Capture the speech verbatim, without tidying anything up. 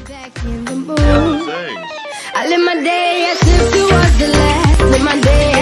I live my day as if it was the last. Live my day